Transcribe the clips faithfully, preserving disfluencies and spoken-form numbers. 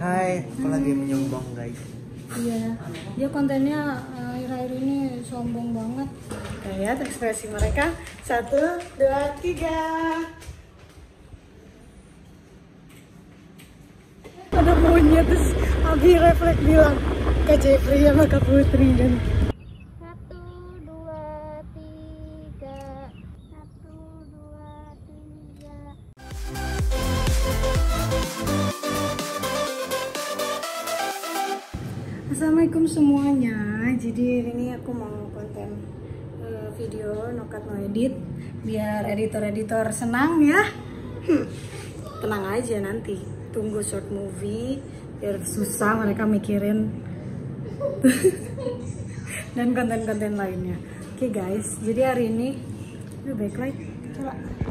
Hai, aku lagi menyombong guys. Iya, dia kontennya akhir-akhir ini sombong banget. Lihat ekspresi mereka. Satu, dua, tiga. Ada monyet terus Abi refleks bilang Kak Jeffrey sama Kak Putri kan. Satu, dua, tiga. Satu, dua, tiga. Assalamualaikum semuanya. Jadi ini aku mau konten uh, video no cut no edit biar editor-editor senang ya. Hmm, tenang aja, nanti tunggu short movie biar susah mereka mikirin dan konten-konten lainnya. Oke okay guys, jadi hari ini udah backlight coba.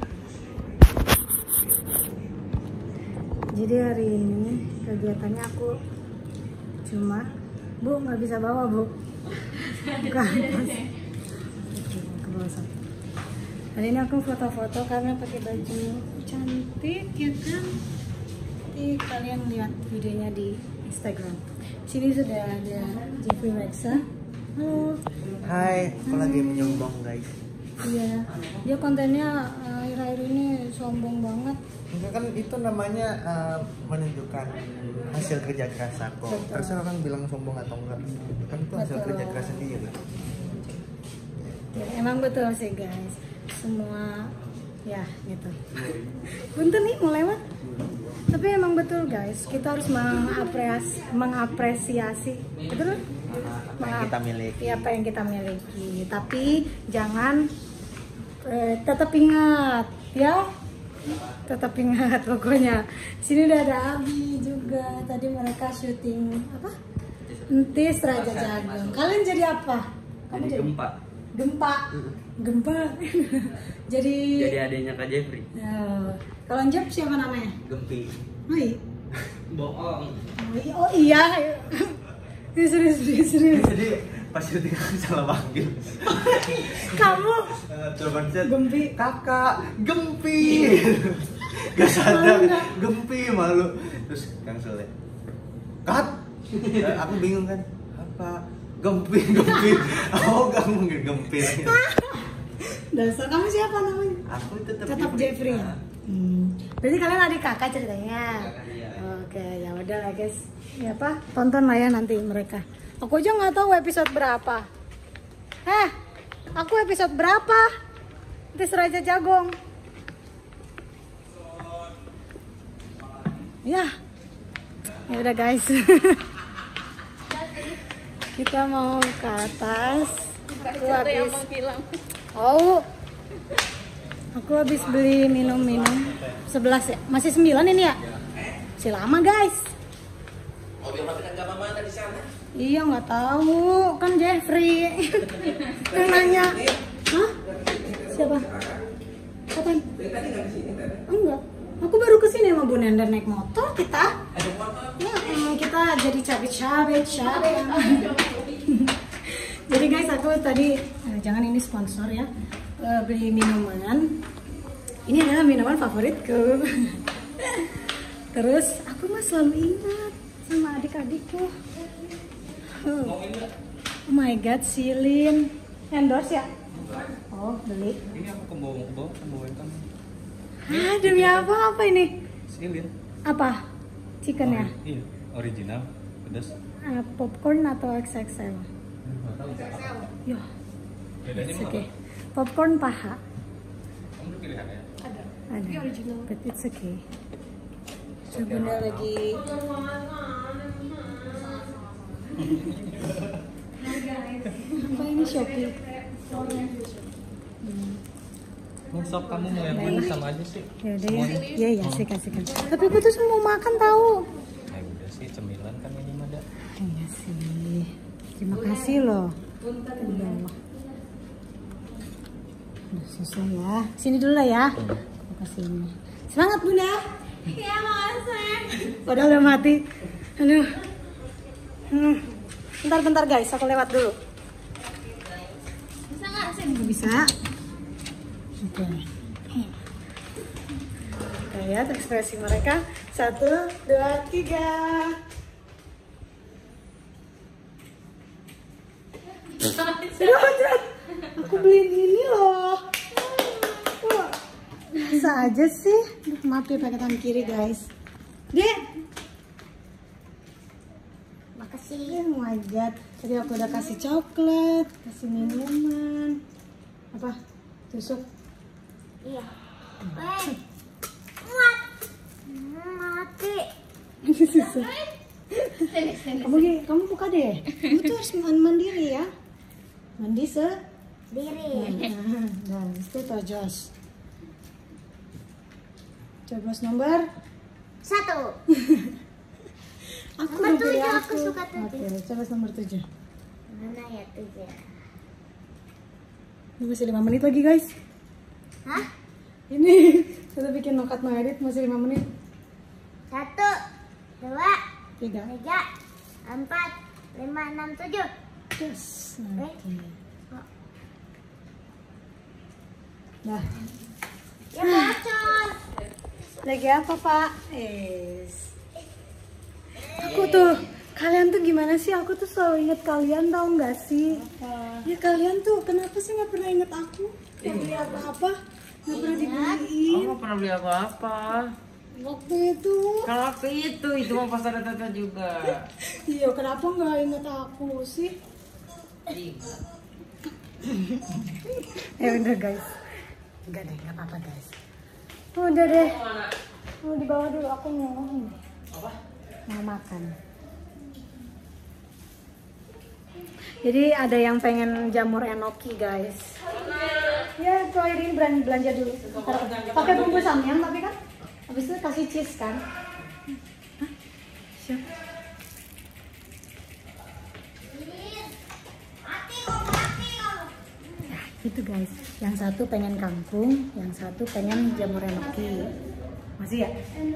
Jadi hari ini kegiatannya aku cuma Bu, nggak bisa bawa Bu ke atas. Ke bawah satu. Hari ini aku foto-foto karena pakai baju cantik ya kan. Nanti kalian lihat videonya di Instagram. Sini sudah ada Jeffrey Wexa. Halo. Hai, aku lagi menyombong guys. Iya, dia kontennya akhir-akhir ini sombong banget. Enggak, kan itu namanya uh, menunjukkan hasil kerja keras aku. Betul. Terus orang bilang sombong atau enggak, kan itu hasil Betul. kerja keras sendiri. Ya, emang betul sih guys, semua ya gitu. Punten nih mau lewat. Tapi emang betul guys, kita harus mengapresiasi, mengapresiasi betul? Apa yang kita miliki. Ya, apa yang kita miliki. Tapi jangan eh, tetap ingat ya. Tetap ingat pokoknya. Sini udah ada Abi juga. Tadi mereka syuting apa? Entis Raja Jagung. Kalian jadi apa? Kamu jadi Gempa. Gempa. Gempa. jadi Jadi adanya Kak Jeffrey. Ya. Kalau Jep siapa namanya? Gempi. Oh iya. Bohong. Oh iya. Oh, iya. Ini serius, serius, serius. Jadi pas syuting aku salah panggil. Kamu Coba chat. Gempi. Kakak, Gempi. Gak sadar, Gempi malu. Terus Kang Sule, cut. Eh, aku bingung kan, apa? Gempi, Gempi. Oh, gak mungkin Gempi. Dasar kamu siapa namanya? Aku tetap Tetap Jeffrey. Hmm. Berarti kalian adik kakak ceritanya. Oke, ya udah lah guys. Ya apa? Tonton lah ya nanti mereka. Aku aja nggak tahu episode berapa. Eh, aku episode berapa? Itu Raja Jagung. Ya, ya udah guys. Kita mau ke atas. Aku habis. Oh, aku habis beli minum-minum. sebelas ya? Masih sembilan ini ya? Masih lama guys. Iya nggak tahu, kan Jeffrey yang nanya. Hah? Siapa? Kapan? Enggak, aku baru kesini sama Bu Nender naik motor kita. Ya, hmm, kita jadi cabai-cabai, cabai. Jadi guys, aku tadi eh, jangan ini sponsor ya, eh, beli minuman. Ini adalah minuman favoritku. Terus aku mah selalu ingat sama adik-adikku. Oh my god, Silin endorse ya? Oh, beli. Ini aku ke bawah, ke bawah, ke bawah kamu. Ah, demi apa? Apa ini? Silin. Apa? Chicken ya? Oh, iya, original, pedas. Ah, popcorn atau X X L? Nggak tahu apa. Yo, Bedanya it's apa? okay. Popcorn paha. Kamu udah pilihan ya? Ada. But it's okay. So, Bunda lagi. Apa ini Shopee? Hmm. Sok kamu mau yang mana sama aja sih? Ya udah ya. Iya ya, sih kasihkan. Tapi aku tuh mau makan tahu. Ya udah sih, cemilan kan ini mah ada. Iya sih. Terima kasih loh. Udah. Udah selesai ya. Sini dulu lah ya. Aku kasih ini. Semangat Bunda. Iya makasih. Padahal udah mati. Aduh. Hmm. Bentar-bentar guys, aku lewat dulu. Bisa nggak sih? Bisa. Oke. Kita lihat ekspresi mereka. Satu, dua, tiga. Sudah Ojat. Aku beliin ini loh. Wah, bisa aja sih. Maaf ya pakai tangan kiri guys. Dek. Makasih. Eh, Ojat. Tadi aku udah kasih coklat, kasih minuman. Apa? Tusuk. Iya. Weh. Muat. Mati. Susah. Kamu kamu buka deh. Kamu tuh harus mandiri ya. Mandi se. Diri. Nah, dan itu tojos. Coblos nomor. Satu. Aku Nomor udah pilih tujuh, aku suka tujuh. Oke, coblos nomor tujuh. Mana ya tujuh? Ini masih lima menit lagi guys. Hah? Ini kita bikin nokat no edit masih lima menit. Satu, dua, Tiga. tiga, empat, lima, enam, tujuh. Yes. Eh. Oke. Nah, Ya bocor. lagi apa Pak? Yes. Aku tuh, kalian tuh gimana sih? Aku tuh selalu inget kalian, tau nggak sih? Ya kalian tuh kenapa sih nggak pernah inget aku? Nggak beli apa-apa, nggak pernah dibeliin. Aku nggak pernah beli apa-apa. Waktu itu, Kalau waktu itu, itu mah pas ada Tata juga. iya kenapa nggak inget aku sih? Ih, Ya udah guys, enggak deh, nggak apa-apa guys. Udah deh, mau di bawah dulu, aku mau apa? mau makan. Jadi ada yang pengen jamur enoki guys. Ya, kalau ini berani belanja dulu. Pakai bumbu samyang tapi kan, habis itu kasih cheese kan. Hah? Siap. Nah, gitu guys. Yang satu pengen kangkung, yang satu pengen jamur enoki. Masih ya?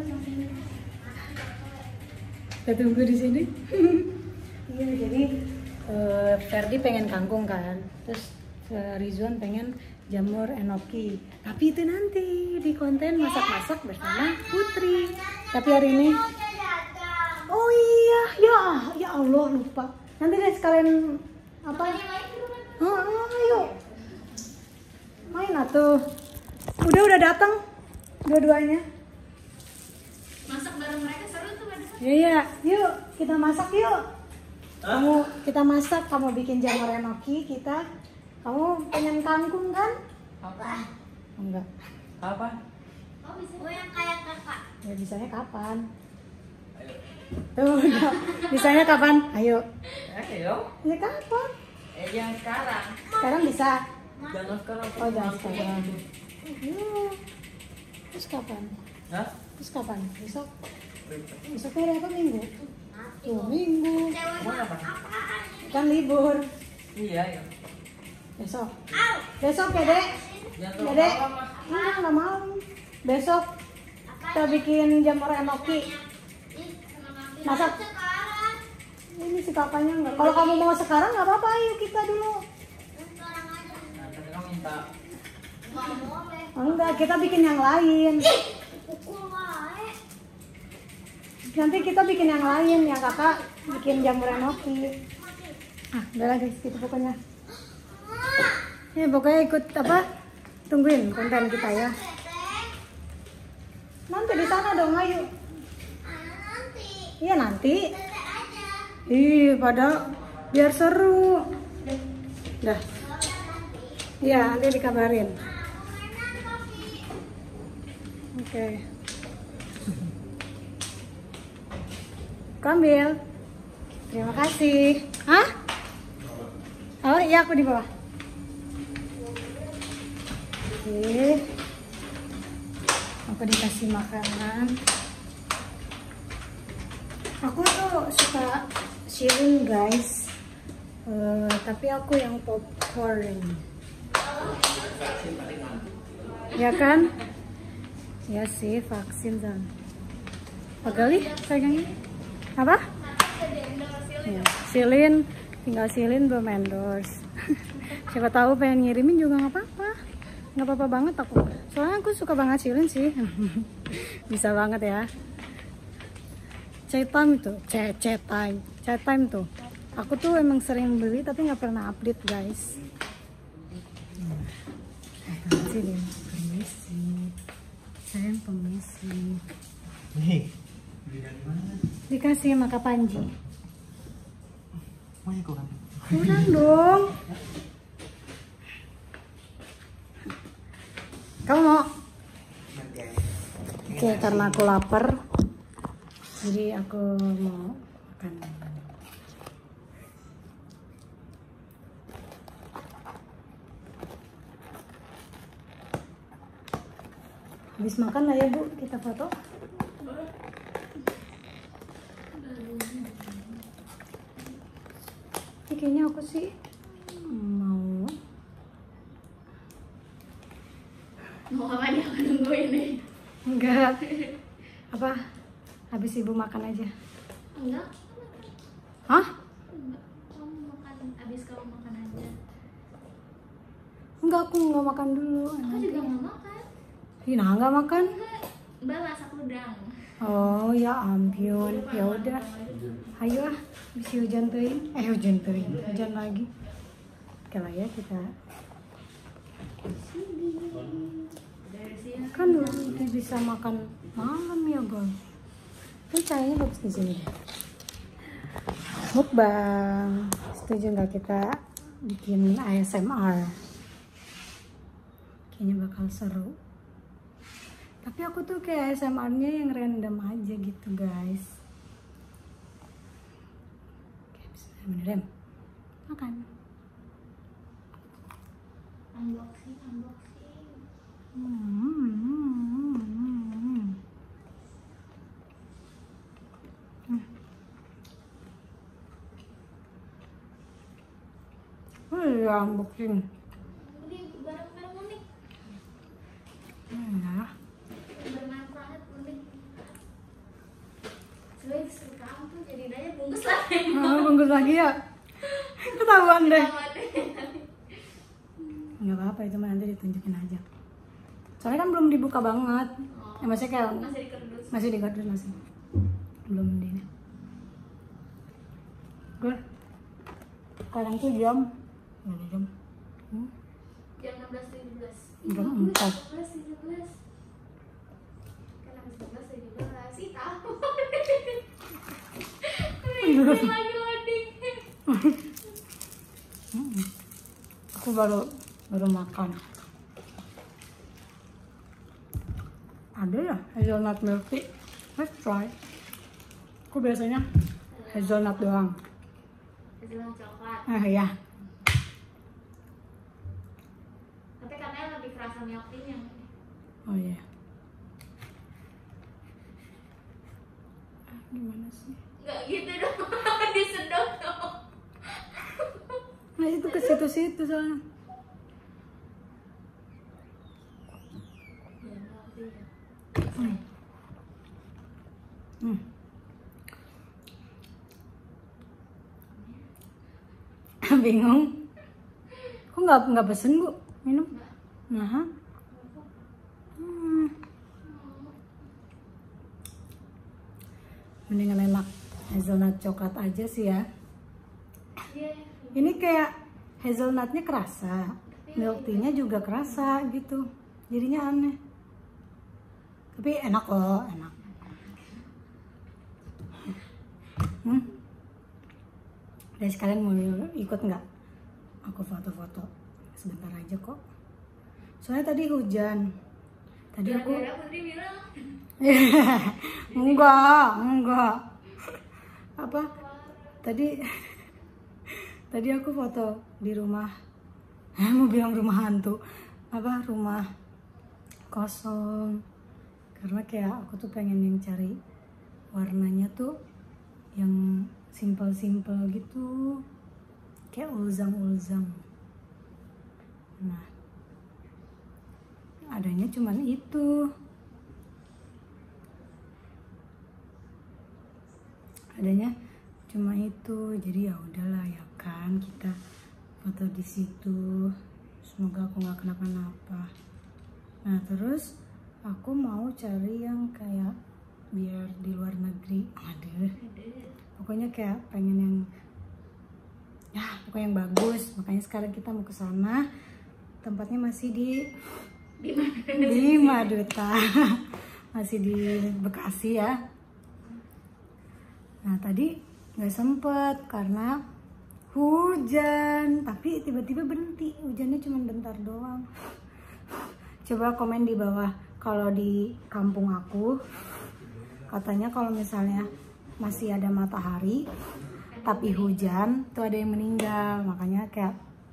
Kita tunggu di sini. Iya, jadi uh, Ferdi pengen kangkung kan, terus uh, Rizwan pengen jamur enoki. Tapi itu nanti di konten masak-masak bersama Putri. Tapi hari ini, oh iya, ya, ya Allah lupa. Nanti deh sekalian apa? Oh, oh, ayo, main atuh. Udah udah datang dua-duanya. Masak bareng mereka seru tuh. Iya, iya, yuk kita masak yuk. Kamu kita masak, kamu bikin jamur enoki, kita kamu pengen kangkung kan? Apa? Enggak. Apa? Gue yang kayak kakak. Ya bisanya kapan? Tuh, udah. Bisanya kapan? Ayo. Ayo. Ya kapan? Eh, yang sekarang. Sekarang bisa. Jangan sekarang. Oh, jangan sekarang. Iya. Terus kapan? Hah? Terus kapan? Besok? Besok hari apa minggu? Tuh, minggu. Mau apa? Kan libur. Iya, ya. Besok. Besok ya, Dek. Jangan Ya, terlalu Dek. lama, Mas. Enggak, enggak mau. Besok kita bikin jamur enoki. Masak. Ini si papanya enggak. Kalau kamu mau sekarang nggak apa-apa, ayo kita dulu. Nah, tapi kamu minta. Enggak, kita bikin yang lain. Nanti kita bikin yang lain, yang kakak bikin jamur enoki. Ah, udah lah guys, gitu pokoknya. Ya pokoknya ikut apa? Tungguin konten kita ya. Nanti di sana dong, ayo. Iya nanti. Ih, pada biar seru. Dah. Iya, nanti dikabarin. Oke. Kambil. Terima kasih. Hah? Oh iya, aku di bawah. Oke. Aku dikasih makanan. Aku tuh suka Shilin guys. Uh, tapi aku yang popcorn. Ya kan? Ya sih, vaksin Zan. Pagali pegangnya. Apa? Ya, Shilin, tinggal Shilin belum endorse. Siapa tahu pengen ngirimin juga nggak apa-apa. Nggak apa-apa banget aku. Soalnya aku suka banget Shilin sih. Bisa banget ya. Chat time itu, chat chat time, chat time tuh. Aku tuh emang sering beli tapi nggak pernah update guys. Permisi deh, permisi. Saya permisi. Nih, beli dari mana? Dikasih sama Kak Panji. Mau kurang? Kurang dong. Kamu mau? Nanti aja. Oke, karena aku lapar, jadi aku mau makan. Habis makan lah ya Bu, kita foto. Ini kayaknya aku sih mau Mau apa nih? Aku nungguin nih. enggak apa? Habis ibu makan aja. Enggak. Hah? Enggak. Kamu makan. Abis kamu makan aja. Enggak, aku nggak makan dulu. Aku juga nggak makan. Ina nggak makan? Enggak. Mbak masak udang. Oh ya ampun, ya udah. Ayo ah, bisa hujan tuin. Eh hujan tuin, hujan lagi. Oke lah ya kita. Dari sini. Kan udah bisa makan malam ya guys. Ini cahayanya bagus di sini. Mukbang. Setuju nggak kita bikin A S M R? Kayaknya bakal seru. Tapi aku tuh kayak A S M R-nya yang random aja gitu guys. Oke, bismillahirrahmanirrahim. Makan. Unboxing, unboxing. Hmm. Oh ya, unboxing. Ini barang-barang unik. Ya. Bermanfaat unik. Sebagai disuruh kamu tuh jadi daya bungkus lagi. Ah, bungkus lagi ya. Ketahuan deh. Nggak apa-apa, itu mah nanti ditunjukin aja. Soalnya kan belum dibuka banget. Ya, maksudnya kayak Masih di kerdus. masih di kardus masih. Belum di ini. Gue sekarang tuh jam berapa jam? Hmm? Jam enam belas tujuh belas. Jam empat. enam belas tujuh belas. Kan habis enam belas tujuh belas. Ih, tahu. Ini lagi loading. Hmm. Aku baru baru makan. Ada ya hazelnut milk tea. Let's try. Aku biasanya hazelnut doang. Hazelnut coklat. Ah ya. Tapi katanya lebih kerasa milk tea-nya. Oh iya. Ah, gimana sih? Enggak gitu dong. Disedot dong. Nah itu ke situ-situ soalnya. Hmm. Hmm. Bingung. Kok nggak nggak pesen Bu minum? Nah. Hmm. Mendingan enak hazelnut coklat aja sih ya. Iya. Ini kayak hazelnutnya kerasa, milk tea-nya juga kerasa gitu. Jadinya aneh. Tapi enak kok, enak. Hmm? Dari sekalian mau ikut nggak? Aku foto-foto sebentar aja kok. Soalnya tadi hujan. Tadi aku Gara-gara Putri bilang. enggak, enggak. Apa? Tadi tadi aku foto di rumah. Mau bilang rumah hantu. Apa? Rumah kosong. Karena kayak aku tuh pengen yang cari warnanya tuh yang simple-simple gitu. Kayak ulzam-ulzam. Nah, adanya cuman itu. Adanya cuma itu. Jadi ya udahlah ya kan, kita foto di situ. Semoga aku nggak kenapa-napa. Nah terus aku mau cari yang kayak biar di luar negeri. Aduh, pokoknya kayak pengen yang ya pokoknya yang bagus. Makanya sekarang kita mau ke sana. Tempatnya masih di di Maduta. Masih di Bekasi ya. Nah tadi nggak sempet karena hujan, tapi tiba-tiba berhenti. Hujannya cuma bentar doang. Coba komen di bawah kalau di kampung aku katanya kalau misalnya masih ada matahari tapi hujan tuh ada yang meninggal. Makanya kayak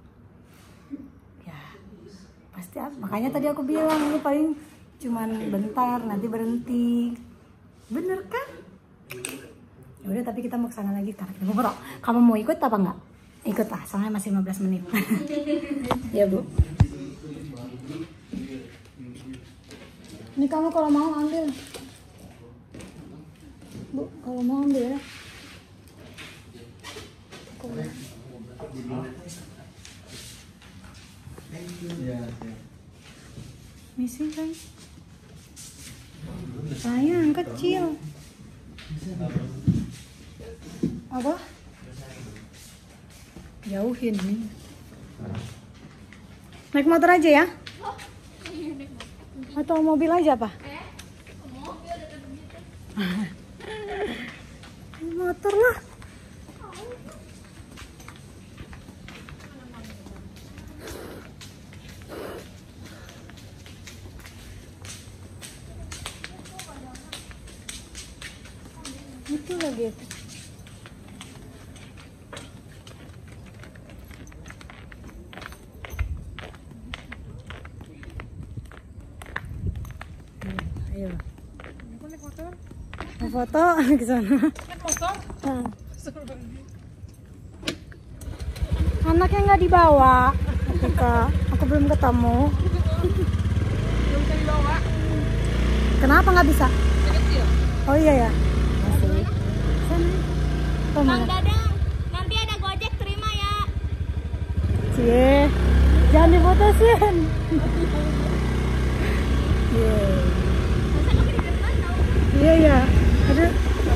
ya pasti, makanya tadi aku bilang ini paling cuman bentar nanti berhenti. Bener kan? Ya udah, tapi kita mau ke sana lagi karena kita mau foto. Kamu mau ikut apa enggak? Ikut lah, soalnya masih lima belas menit. Ya Bu. Ini kamu kalau mau ambil. Bu, kalau mau ambil ya. Misi kan? Sayang kecil. Apa? Jauhin nih. Naik motor aja ya? Atau mobil aja apa? Motor lah. Itu lagi. Ayo. Mau foto ke sana. Nah. Anaknya nggak dibawa, ketika aku belum ketemu. Belum bisa dibawa. Kenapa nggak bisa? Oh iya ya. Masih. Sana. Bang Dadang, nanti ada Gojek terima ya. Cie, jangan difotosin. Yeah. Iya ya, ada.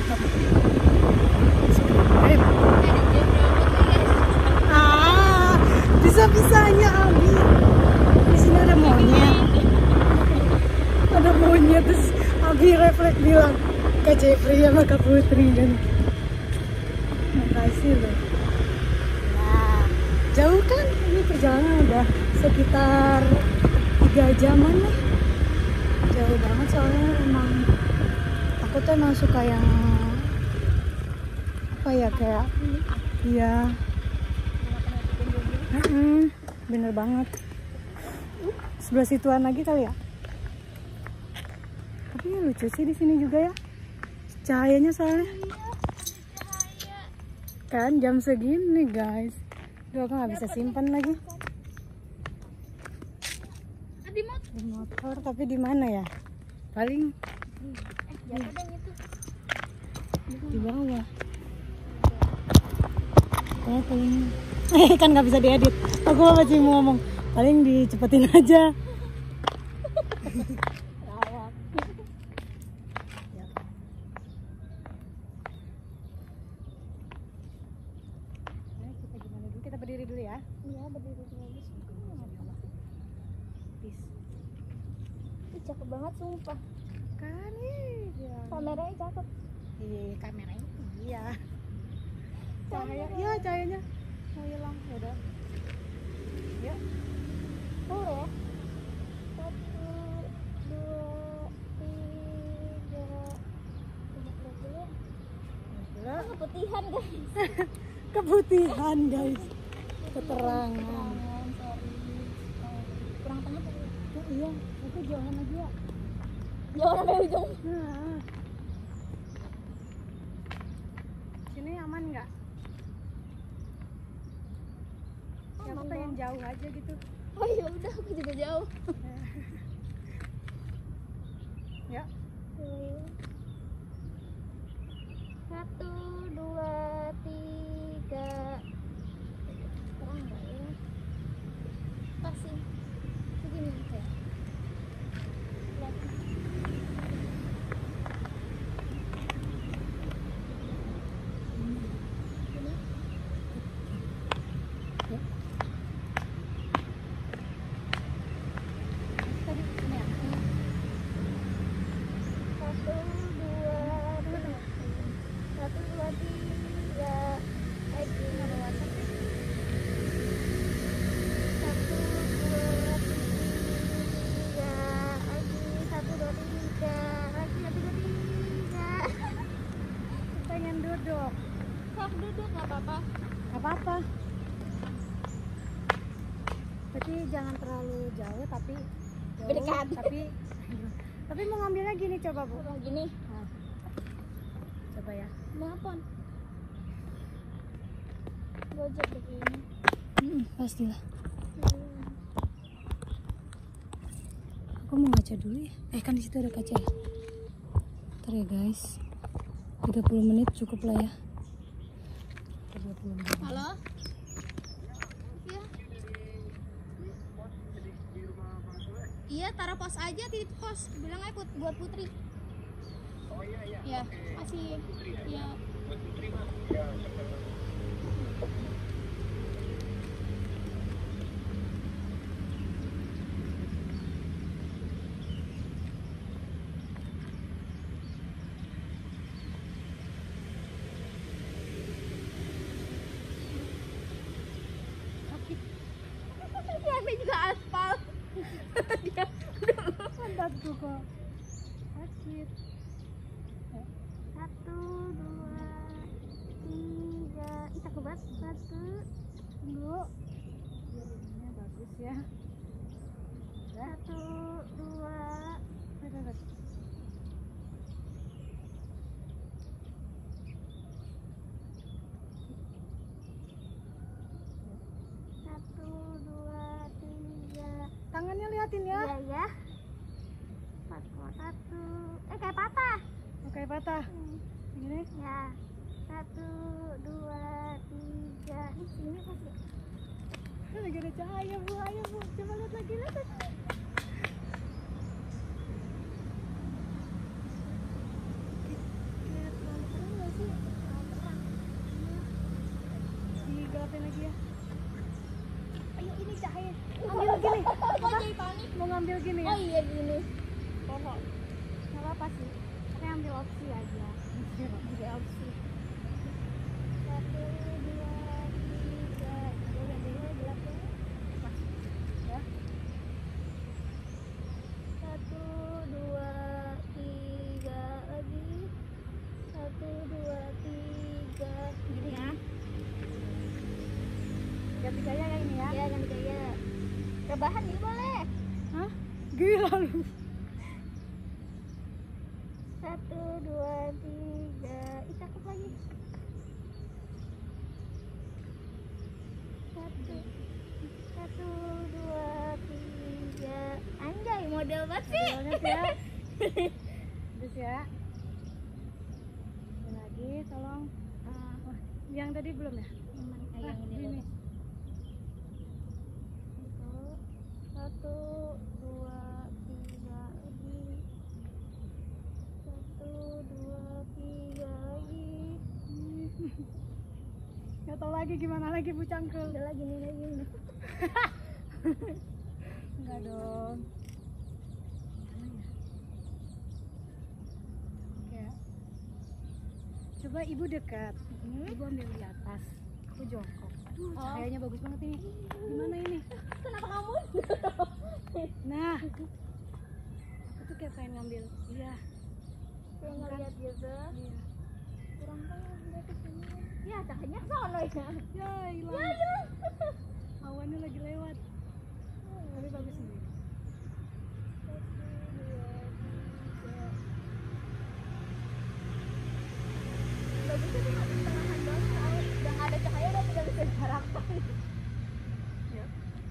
Ah, bisa-bisanya Abi. Di sini ada monyet. Ada monyet terus Abi refleks bilang Kak Jeffrey sama Kak Putri kan. Makasih loh. Nah, jauh kan? Ini perjalanan udah sekitar tiga jaman lah. Jauh banget soalnya emang. Aku tuh emang suka yang apa ya, kayak iya mm-mm, bener banget. Sebelah situan lagi kali ya. Tapi ya lucu sih di sini juga ya, cahayanya soalnya kan jam segini guys. Duh, aku nggak bisa simpan lagi di motor. Tapi di mana ya? Paling di bawah. Oh, paling eh kan nggak bisa diedit. Aku masih mau ngomong, paling dicepetin aja. Kita gimana dulu? Kita berdiri dulu ya. Iya, berdiri dulu. Ih, cakep banget sumpah. Kan iya. Kameranya cakep. Iya, kameranya. Iya. Cahaya, iya cahayanya mau hilang. Ya udah. Ya. Boleh ya? Satu, dua, tiga. Lihat dulu. Gila. Oh, keputihan guys. Keputihan guys. Keterangan. Jangan, sorry. Oh, kurang tengah tadi. Oh, iya, aku jangan lagi ya. Jangan sampai ujung. Nah. Sini aman nggak? Ya, aku pengen jauh aja gitu. Oh iya udah, aku juga jauh. Ya. Satu, dua, tiga. Terang nggak ya? Pasti. Begini ya. Lihat. tiga, lagi ada WhatsApp. Satu, dua, tiga, lagi satu, dua, tiga, lagi satu, dua, tiga. Pengen duduk. Sok duduk nggak apa-apa. Gak apa-apa. Tapi jangan terlalu jauh tapi jauh, Berdekat. tapi tapi mau ngambilnya gini coba Bu. Kurang gini. Nah, coba ya. Nelpon. Gojek begini. Hmm, pastilah. Aku mau ngaca dulu ya. Eh kan di situ ada kaca ya. Ntar ya guys. tiga puluh menit cukup lah ya. tiga puluh menit. Halo? Iya. Iya, taruh pos aja, titip pos. Bilang aja put- buat Putri. Oh iya iya. Iya, kasih. Iya. Buat Putri mah. Dia juga aspal. Dia Pantatku kok sakit. satu, dua, tiga. Ih, takut banget. Satu, Tunggu. Jarinya bagus ya. satu, dua, Lihat, lihat. satu, dua, tiga. Tangannya liatin ya. Iya ya. Empat koma satu. Eh kayak patah. Oke patah. Hmm. Gini. Ya. Satu, dua, tiga. Ih, sini kasih. Ini lagi ada cahaya Bu. Ayo Bu. Coba lihat lagi lihat. lagi. Lihat terang nggak sih? Digelapin lagi ya. Ayo ini cahaya. Ambil gini. Kok jadi panik? Mau ngambil gini ya. Oh iya gini. Pohon. Gak apa-apa sih. Tapi ambil opsi aja. Ambil opsi. Satu, dua, tiga. Dua, dua, gelap ya. Ya. Satu, dua, tiga. Lagi. Satu, dua, tiga. Gini ya. Ganti gaya ya ini ya. Ya, ganti gaya. Rebahan ini boleh. Hah? Gila lu. Satu, dua, tiga. Ih, cakep lagi. Satu, satu, dua, tiga. Anjay, model banget sih. Banget ya. Terus ya. Ini lagi tolong. Ah, Wah, yang tadi belum ya? aman. Eh, Ah, yang ini ini. dulu. Satu, dua, tiga lagi. Satu, dua, tiga lagi. Gak tau lagi gimana lagi Bu Cangkul. Udah lagi nih lagi. Enggak dong. Oke. Coba Ibu dekat. Ibu ambil di atas. Aku jongkok. Aduh, Oh. cahayanya bagus banget ini. Gimana ini? Kenapa kamu? Nah. Aku tuh kayak pengen ngambil. Iya. Kayak ngeliat gitu. Iya. Kurang tahu udah kesini. Ya, cahayanya sono ya. Ya, hilang. Ya, hilang. Awannya lagi lewat. Tapi bagus ini. Bagusnya tuh masih tengahan banget. Udah nggak ada cahaya, udah tinggal bisa diharapkan. Ya.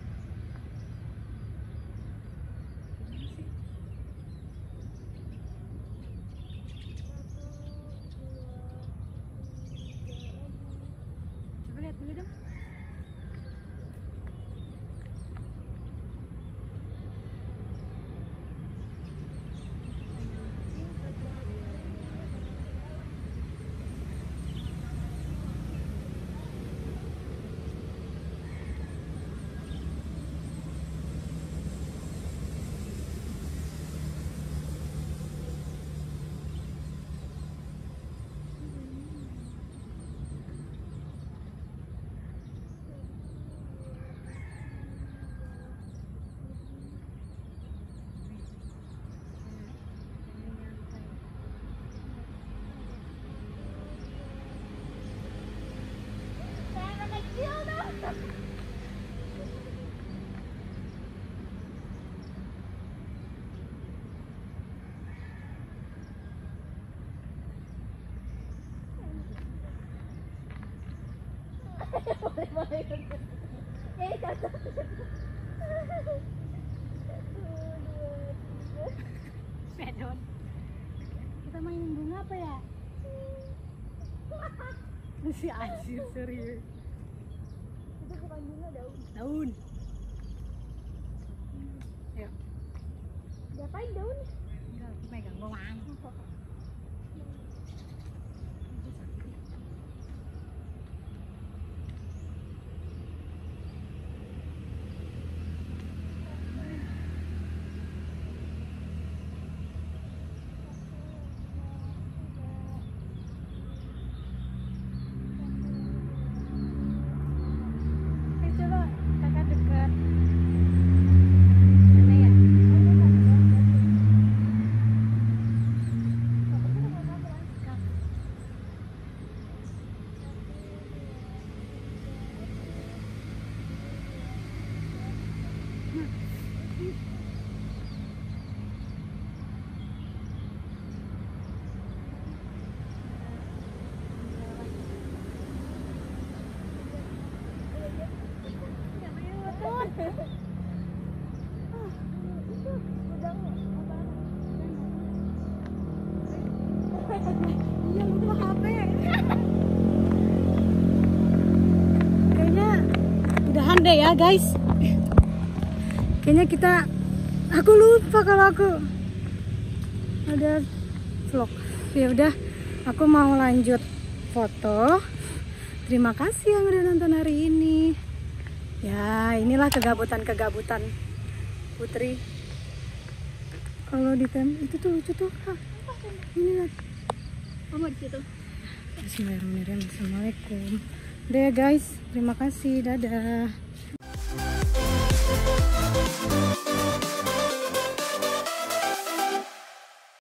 Coba lihat dulu dong. Boleh, boleh. Eh, cocok. Pedon. Kita mainin bunga apa ya? Si anjir serius. Itu bukan bunga, daun. Daun. Ayo. Diapain daun? Enggak, megang bawang. Iya lupa H P. Kayaknya udahan deh ya guys. Kayaknya kita, aku lupa kalau aku ada vlog. Ya udah, aku mau lanjut foto. Terima kasih yang udah nonton hari ini. Ya inilah kegabutan-kegabutan Putri. Kalau di tem itu tuh lucu tuh. Hah. Ini lihat. Oh, di situ. Bismillahirrahmanirrahim. Assalamualaikum. Udah ya guys, terima kasih. Dadah.